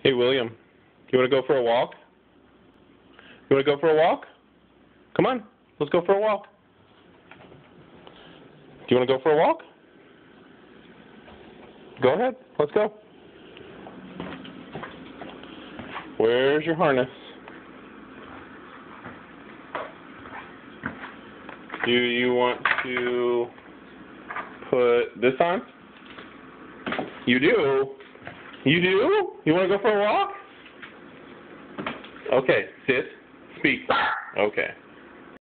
Hey, William, you want to go for a walk? You want to go for a walk? Come on, let's go for a walk. Do you want to go for a walk? Go ahead, let's go. Where's your harness? Do you want to put this on? You do? You do? You want to go for a walk? Okay, sit, speak. Okay.